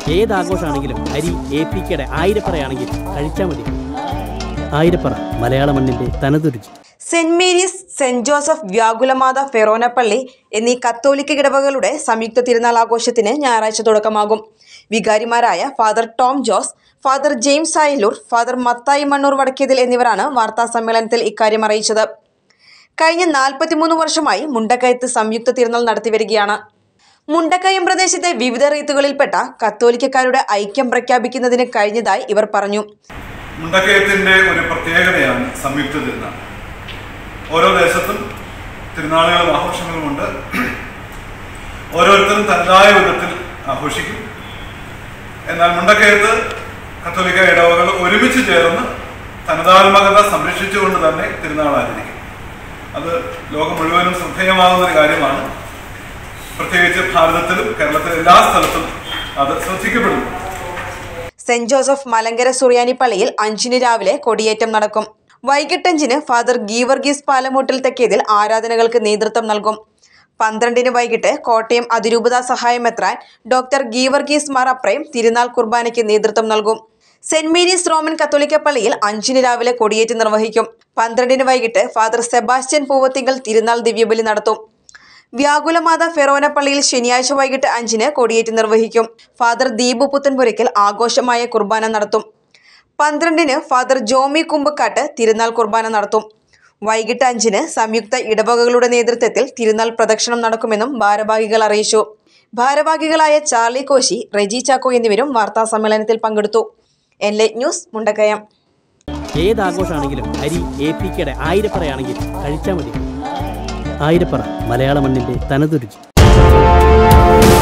ഏതാഘോഷമാണെങ്കിലും അരി APKയുടെ ആയിരപ്പറയാണെങ്കിൽ കഴിച്ചാൽ മതി. ആയിരപ്പറ മലയാള മണ്ണിന്റെ തനതുരുചി. സെന്റ് മേരീസ്, സെന്റ് ജോസഫ്, വ്യാകുലമാത ഫെറോനപ്പള്ളി എന്നീ കത്തോലിക്ക ഇടവകളുടെ സംയുക്ത തിരുനാൾ ആഘോഷത്തിന് ഞായറാഴ്ച തുടക്കമാകും. വികാരിമാരായ Father Tom Jose, Father James Ayaloor, Father Mathai Mannoor Vadakkethil എന്നിവരാണ് വാർത്താ സമ്മേളനത്തിൽ ഇക്കാര്യം അറിയിച്ചത്. കഴിഞ്ഞ 43 വർഷമായി മുണ്ടക്കയത്ത് സംയുക്ത തിരുനാൾ നടത്തിവരികയാണ്. മുണ്ടക്കയം പ്രദേശത്തെ വിവിധ റീത്തുകളിൽപ്പെട്ട കത്തോലിക്കക്കാരുടെ ഐക്യം പ്രഖ്യാപിക്കുന്നതിന് കഴിഞ്ഞതായി ഇവർ പറഞ്ഞു. മുണ്ടക്കയത്തിന്റെ ഒരു പ്രത്യേകതയാണ് സംയുക്ത തിരുനാൾ. ഓരോ ദേശത്തും തിരുനാളുകളും ആഘോഷങ്ങളുമുണ്ട്. ഓരോരുത്തരും തനതായ വിധത്തിൽ ആഘോഷിക്കും. എന്നാൽ മുണ്ടക്കയത്ത് കത്തോലിക്ക ഇടവകൾ ഒരുമിച്ച് ചേർന്ന് തനതാത്മകത സംരക്ഷിച്ചുകൊണ്ട് തന്നെ തിരുനാൾ ആചരിക്കും. അത് ലോകം മുഴുവനും ശ്രദ്ധേയമാകുന്ന ഒരു കാര്യമാണ്. പ്രത്യേകിച്ച് ഭാരതത്തിലും കേരളത്തിലെ എല്ലാ സ്ഥലത്തും അത് ശ്രദ്ധിക്കപ്പെടുന്നു. സെന്റ് ജോസഫ് മലങ്കര സുറിയാനി പള്ളിയിൽ 5-ന് രാവിലെ കൊടിയേറ്റം നടക്കും. വൈകിട്ട് 5-ന് ഫാദർ ഗീവർഗീസ് പാലമൂട്ടിൽ തെക്കേതിൽ ആരാധനകൾക്ക് നേതൃത്വം നൽകും. 12-ന് വൈകിട്ട് കോട്ടയം അതിരൂപത സഹായമെത്രാൻ ഡോക്ടർ ഗീവർഗീസ് മാർ അപ്രേം തിരുനാൾ കുർബാനയ്ക്ക് നേതൃത്വം നൽകും. സെന്റ് മേരീസ് റോമൻ കത്തോലിക്ക പള്ളിയിൽ 5-ന് രാവിലെ കൊടിയേറ്റ് നിർവഹിക്കും. 12-ന് വൈകിട്ട് ഫാദർ സെബാസ്റ്റ്യൻ പൂവത്തിങ്കൽ തിരുനാൾ ദിവ്യബലി നടത്തും. വ്യാകുലമാത ഫെറോനപ്പള്ളിയിൽ ശനിയാഴ്ച വൈകിട്ട് 5-ന് കൊടിയേറ്റ് നിർവഹിക്കും. ഫാദർ ദീപു പുത്തൻപുരയ്ക്കൽ ആഘോഷമായ കുർബാന നടത്തും. 12-ന് ഫാദർ ജോമി കുമ്പക്കാട്ട് തിരുനാൾ കുർബാന നടത്തും. വൈകിട്ട് 5-ന് സംയുക്ത ഇടവകകളുടെ നേതൃത്വത്തിൽ തിരുനാൾ പ്രദക്ഷിണം നടക്കുമെന്നും ഭാരവാഹികൾ അറിയിച്ചു. ഭാരവാഹികളായ ചാർലി കോശി, റെജി ചാക്കോ എന്നിവരും വാർത്താ സമ്മേളനത്തിൽ പങ്കെടുത്തു. Enlight news, Mundakayam. ഏതാഘോഷമാണെങ്കിലും അരി APKയുടെ ആയിരപ്പറയാണെങ്കിൽ കഴിച്ചാൽ മതി. ആയിരപ്പറ മലയാള മണ്ണിന്റെ തനതുരുചി.